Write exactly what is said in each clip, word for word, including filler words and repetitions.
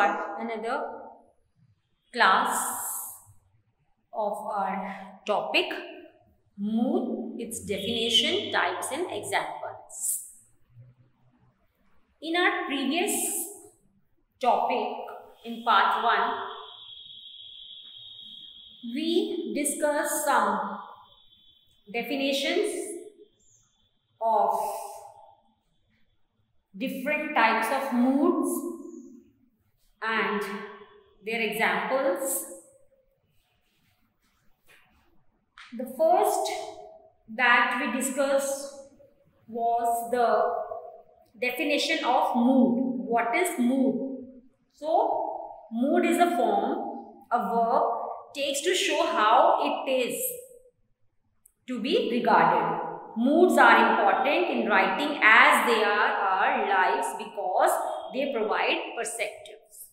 start another class of our topic, mood, its definition, types and examples. In our previous topic, in part one, we discussed some definitions of different types of moods and their examples. The first that we discussed was the definition of mood. What is mood? So, mood is a form a verb takes to show how it is to be regarded. Moods are important in writing as they are our lives because they provide perspectives.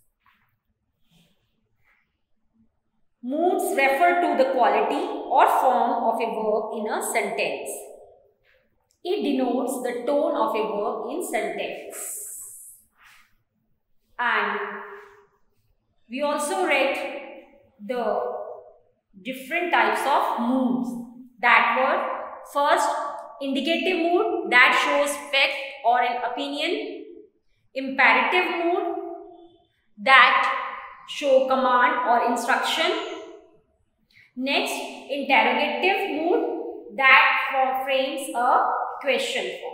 Moods refer to the quality or form of a verb in a sentence. It denotes the tone of a verb in sentence. And we also read the different types of moods that were first, indicative mood that shows fact or an opinion, imperative mood that show command or instruction, next interrogative mood that frames a question form.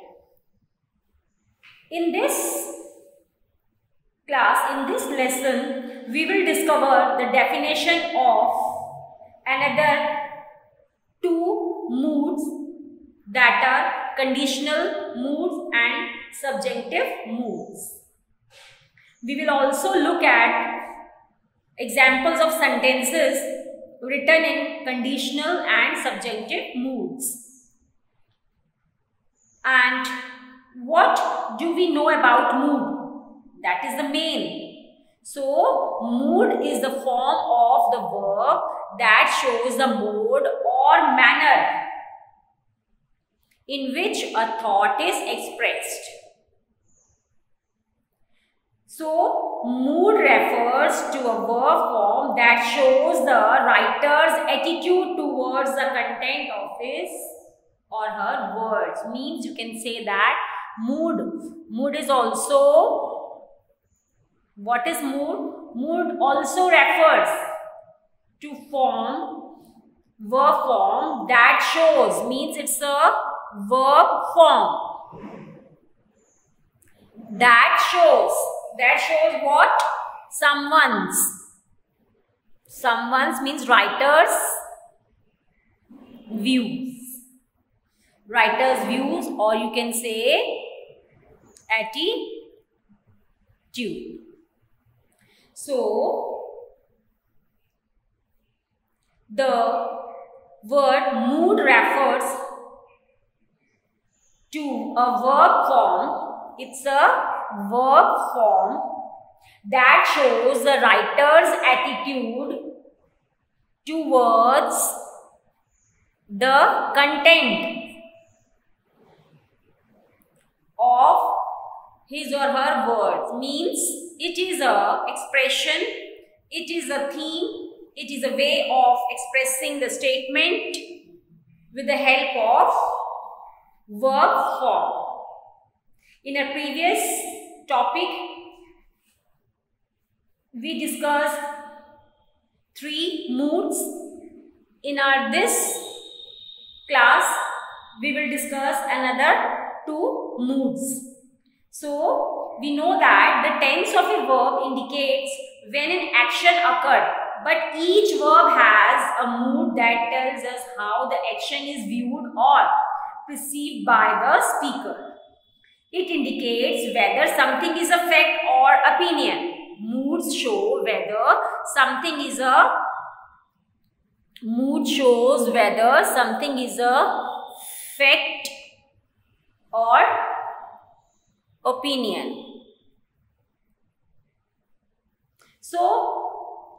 In this class, in this lesson, we will discover the definition of another two moods that are conditional moods and subjunctive moods. We will also look at examples of sentences written in conditional and subjunctive moods. And what do we know about mood? That is the main. So, mood is the form of the verb that shows the mode or manner in which a thought is expressed. So, mood refers to a verb form that shows the writer's attitude towards the content of his or her words. Means you can say that mood. Mood is also, what is mood? Mood also refers to form, verb form that shows, means it's a verb form that shows. That shows what? Someone's. Someone's means writer's views. Writer's views, or you can say attitude. So, the word mood refers to a verb form. It's a verb form that shows the writer's attitude towards the content of his or her words. Means it is a expression, it is a theme, it is a way of expressing the statement with the help of verb form. In a previous topic, we discussed three moods. In our this class, we will discuss another two moods. So, we know that the tense of a verb indicates when an action occurred, but each verb has a mood that tells us how the action is viewed or perceived by the speaker. It indicates whether something is a fact or opinion. Moods show whether something is a mood shows whether something is a fact or opinion. So,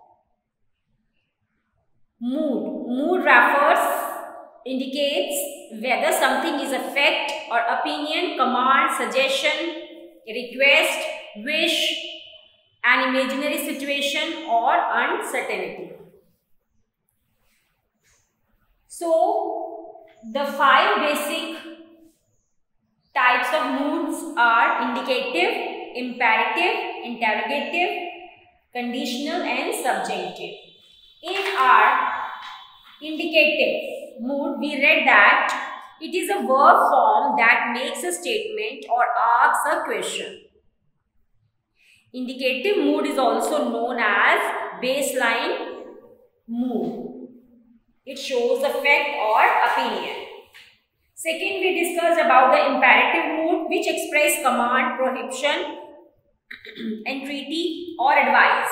mood. Mood refers, indicates whether something is a fact or opinion, command, suggestion, request, wish, an imaginary situation, or uncertainty. So, the five basic types of moods are indicative, imperative, interrogative, conditional, and subjunctive. In our indicative mood, we read that it is a verb form that makes a statement or asks a question. Indicative mood is also known as baseline mood. It shows effect or opinion. Second, we discussed about the imperative mood, which express command, prohibition, entreaty, or advice.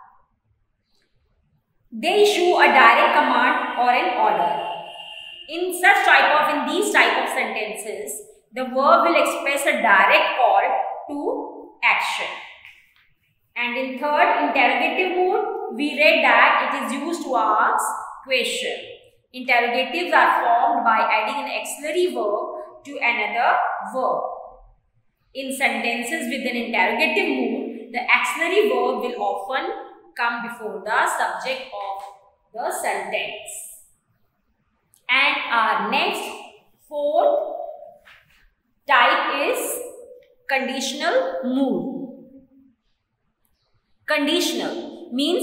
They issue a direct command or an order. In such type of, in these type of sentences, the verb will express a direct call to action. And in third, interrogative mood, we read that it is used to ask question. Interrogatives are formed by adding an auxiliary verb to another verb. In sentences with an interrogative mood, the auxiliary verb will often come before the subject of the sentence. And our next fourth type is conditional mood. Conditional means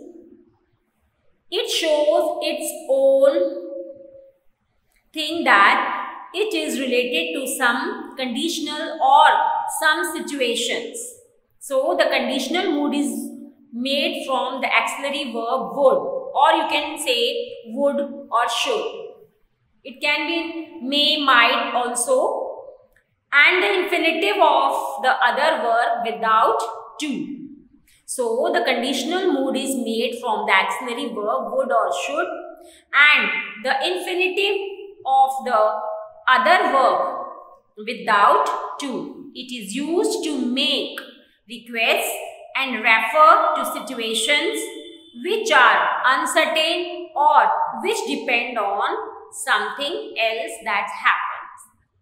it shows its own thing that it is related to some conditional or some situations. So the conditional mood is made from the auxiliary verb would, or you can say would or should. It can be may, might also, and the infinitive of the other verb without to. So the conditional mood is made from the auxiliary verb would or should, and the infinitive of the other verb without to. It is used to make requests and refer to situations which are uncertain or which depend on something else that happens.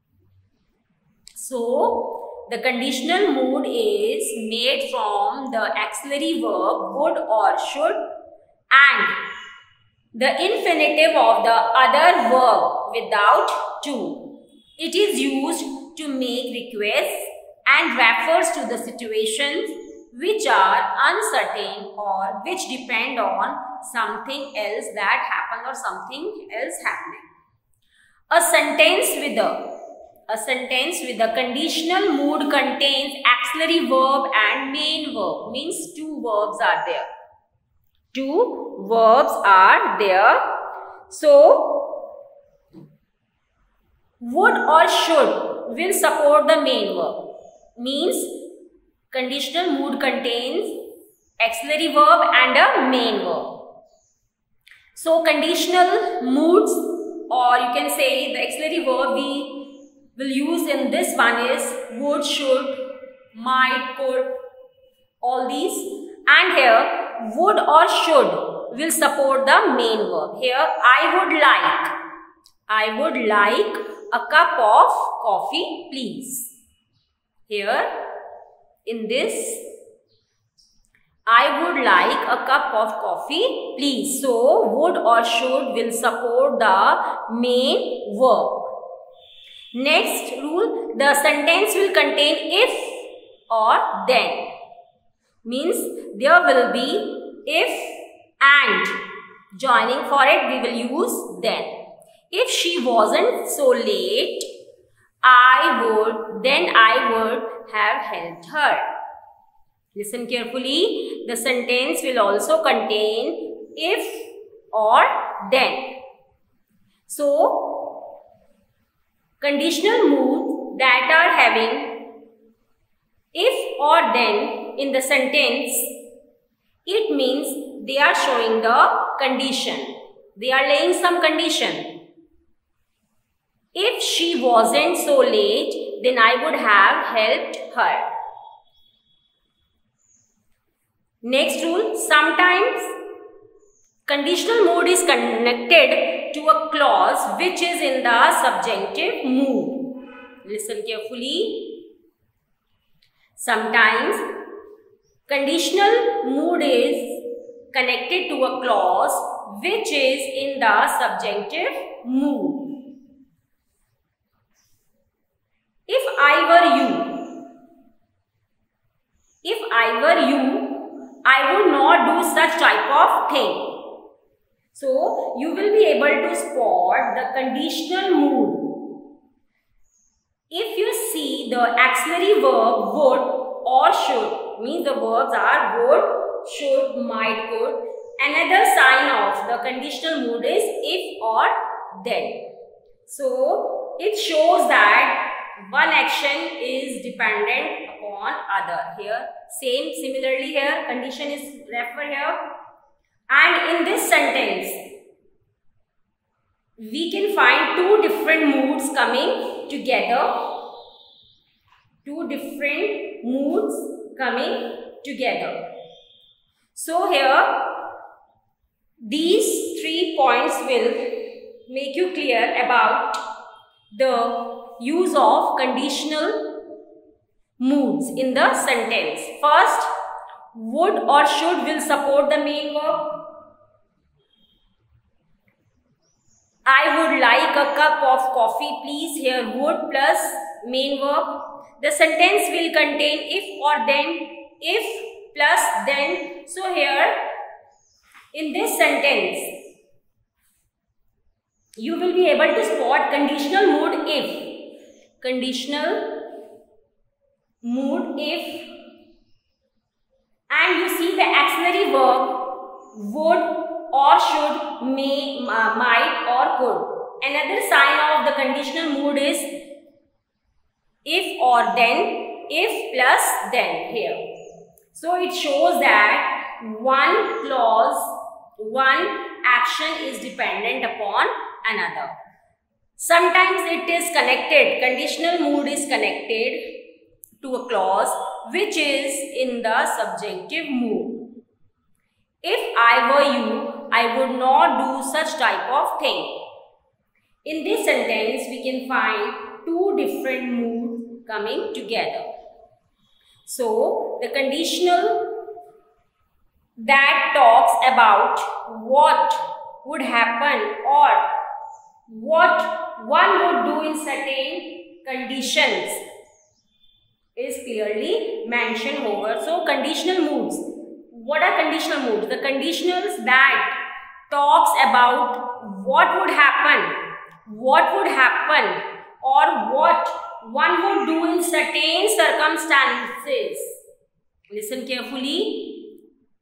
So, the conditional mood is made from the auxiliary verb would or should and the infinitive of the other verb without to. It is used to make requests and refers to the situations which are uncertain or which depend on something else that happened or something else happening. A sentence with a a sentence with a conditional mood contains auxiliary verb and main verb. Means two verbs are there. Two verbs are there. So would or should will support the main verb. Means conditional mood contains auxiliary verb and a main verb. So conditional moods, or you can say the auxiliary verb we will use in this one is would, should, might, could, all these. And here would or should will support the main verb. Here I would like, I would like a cup of coffee please. Here in this, I would like a cup of coffee please. So would or should will support the main verb. Next rule, the sentence will contain if or then. Means there will be if and joining for it we will use then. If she wasn't so late, I would, then I would have helped her. Listen carefully. The sentence will also contain if or then. So, conditional moods that are having if or then in the sentence, it means they are showing the condition. They are laying some condition. If she wasn't so late, then I would have helped her. Next rule, sometimes conditional mood is connected to a clause which is in the subjunctive mood. Listen carefully. Sometimes conditional mood is connected to a clause which is in the subjunctive mood. If I were you, if I were you, I would not do such type of thing. So, you will be able to spot the conditional mood. If you see the auxiliary verb would or should, means the verbs are would, should, might, could. Another sign of the conditional mood is if or then. So, it shows that one action is dependent upon other. Here, same, similarly here, condition is referred here. And in this sentence, we can find two different moods coming together. Two different moods coming together. So here, these three points will make you clear about the use of conditional moods in the sentence. First, would or should will support the main verb. I would like a cup of coffee, please. Here would plus main verb. The sentence will contain if or then, if plus then. So here, in this sentence, you will be able to spot conditional mood if. Conditional mood if. And you see the auxiliary verb would or should, may, uh, might or could. Another sign of the conditional mood is if or then, if plus then here. So it shows that one clause, one action is dependent upon another. Sometimes it is connected, conditional mood is connected to a clause which is in the subjunctive mood. If I were you, I would not do such type of thing. In this sentence, we can find two different moods coming together. So, the conditional that talks about what would happen or what one would do in certain conditions is clearly mentioned over. So, conditional moods. What are conditional moods? The conditionals that talks about what would happen, what would happen or what one would do in certain circumstances. Listen carefully.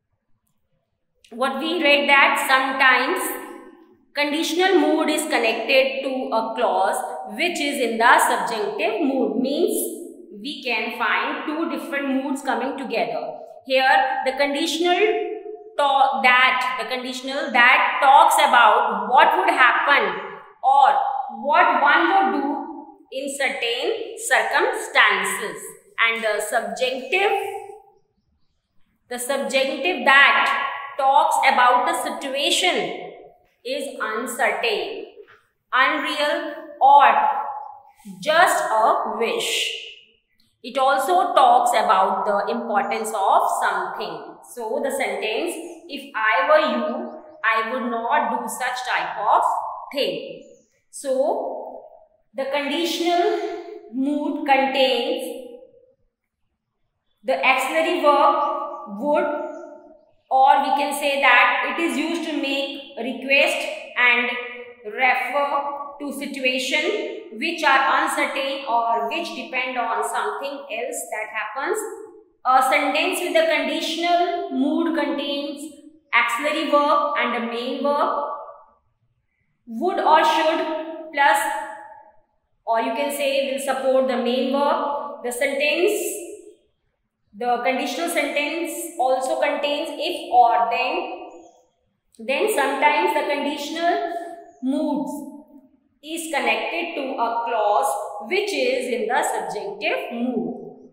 What we read that sometimes conditional mood is connected to a clause which is in the subjunctive mood, means we can find two different moods coming together. Here the conditional talk that the conditional that talks about what would happen or what one would do in certain circumstances, and the subjunctive the subjunctive that talks about a situation is uncertain, unreal or just a wish. It also talks about the importance of something. So the sentence, if I were you, I would not do such type of thing. So the conditional mood contains the auxiliary verb would, or we can say that it is used to make a request and refer to situation which are uncertain or which depend on something else that happens. A sentence with a conditional mood contains auxiliary verb and a main verb. Would or should plus, or you can say will support the main verb. The sentence, the conditional sentence also contains if or then. Then sometimes the conditional moods is connected to a clause which is in the subjunctive mood.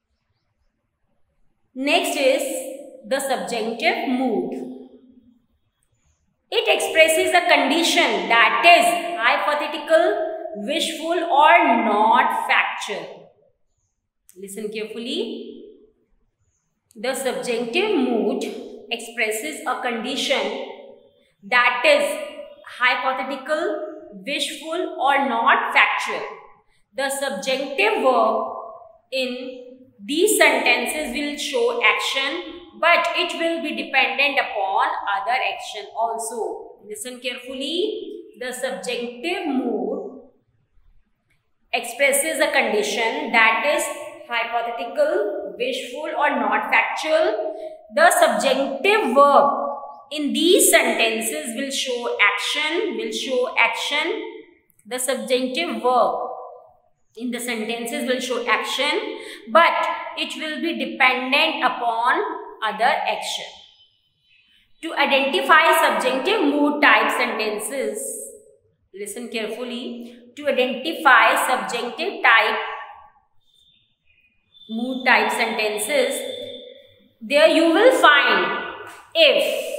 Next is the subjunctive mood. It expresses a condition that is hypothetical, wishful or not factual. Listen carefully. The subjunctive mood expresses a condition that is hypothetical, wishful, or not factual. The subjunctive verb in these sentences will show action, but it will be dependent upon other action also. Listen carefully. The subjunctive mood expresses a condition that is hypothetical, wishful, or not factual. The subjunctive verb in these sentences will show action, will show action. The subjunctive verb in the sentences will show action, but it will be dependent upon other action. To identify subjunctive mood type sentences, listen carefully. To identify subjunctive type mood type sentences, there you will find if.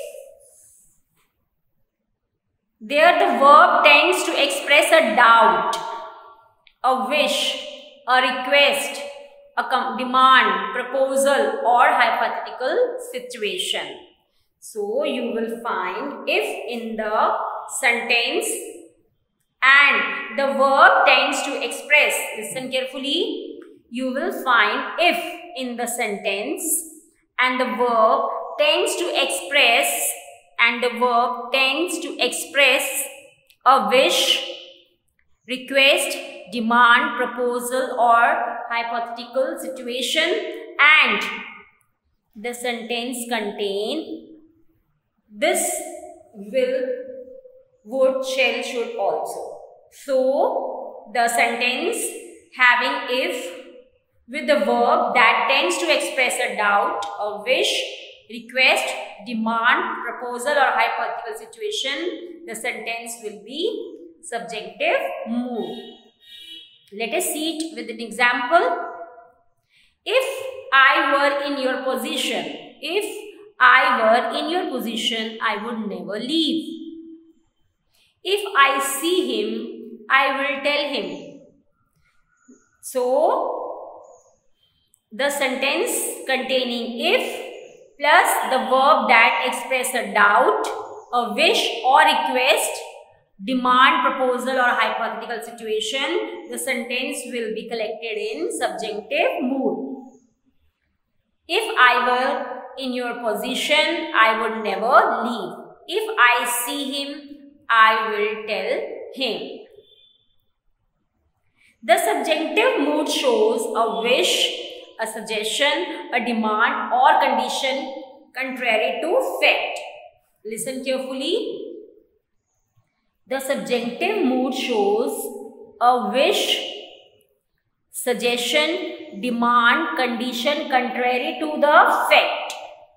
There the verb tends to express a doubt, a wish, a request, a demand, proposal, or hypothetical situation. So you will find if in the sentence and the verb tends to express, listen carefully, you will find if in the sentence and the verb tends to express and the verb tends to express a wish, request, demand, proposal, or hypothetical situation, and the sentence contain this, will, would, shall, should also. So the sentence having if with the verb that tends to express a doubt, a wish, request, demand, proposal, or hypothetical situation, the sentence will be subjunctive mood. Let us see it with an example. If I were in your position, if I were in your position, I would never leave. If I see him, I will tell him. So, the sentence containing if plus the verb that express a doubt, a wish or request, demand, proposal, or hypothetical situation, the sentence will be collected in subjunctive mood. If I were in your position, I would never leave. If I see him, I will tell him. The subjunctive mood shows a wish, a suggestion, a demand, or condition contrary to fact. Listen carefully. The subjunctive mood shows a wish, suggestion, demand, condition contrary to the fact.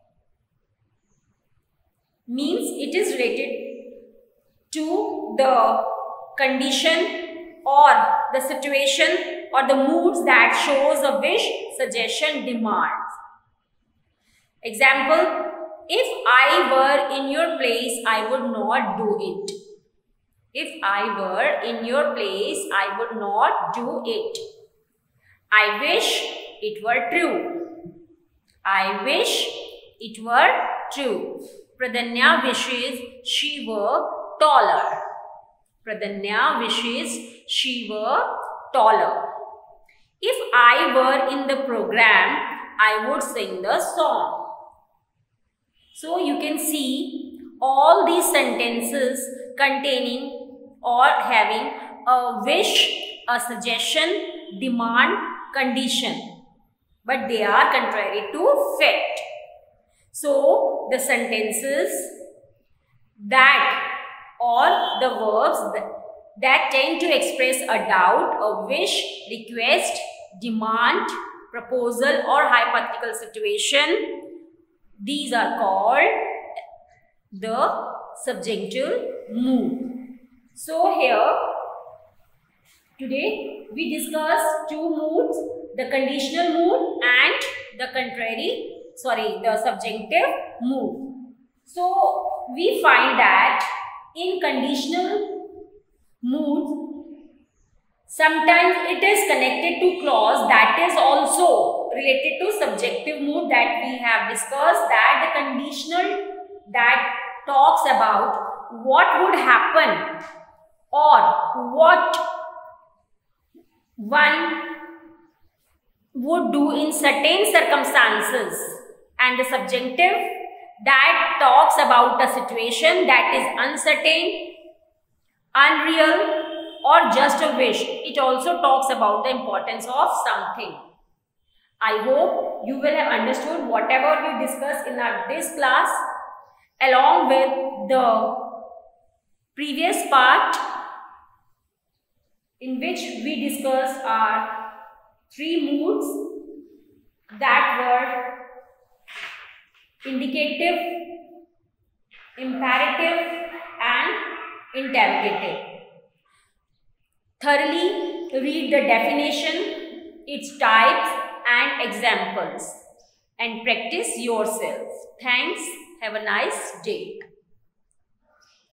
Means it is related to the condition or the situation or the moods that shows a wish, suggestion, demand. Example, if I were in your place, I would not do it. If I were in your place, I would not do it. I wish it were true. I wish it were true. Pradanya wishes she were taller. Pradanya wishes she were taller. If I were in the program, I would sing the song. So you can see all these sentences containing or having a wish, a suggestion, demand, condition, but they are contrary to fact. So the sentences that or the verbs that, that tend to express a doubt, a wish, request, demand, proposal, or hypothetical situation, these are called the subjunctive mood. So here today we discussed two moods, the conditional mood and the contrary, sorry, the subjunctive mood. So we find that in conditional mood, sometimes it is connected to clause that is also related to subjective mood that we have discussed, that the conditional that talks about what would happen or what one would do in certain circumstances, and the subjunctive that talks about a situation that is uncertain, unreal, or just a wish. It also talks about the importance of something. I hope you will have understood whatever we discussed in our this class, along with the previous part in which we discussed our three moods that were indicative, imperative, and interrogative. Thoroughly read the definition, its types and examples, and practice yourself. Thanks. Have a nice day.